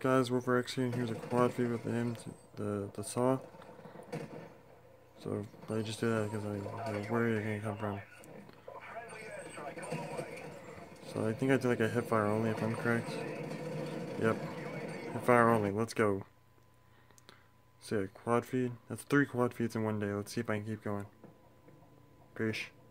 guys, Wolfer X here, and here's a quad feed with the saw. So I just did that because I was worried it can come from. So I think I did like a hip fire only if I'm correct. Yep. Hip fire only, let's go. So yeah, quad feed. That's 3 quad feeds in one day. Let's see if I can keep going. Fish.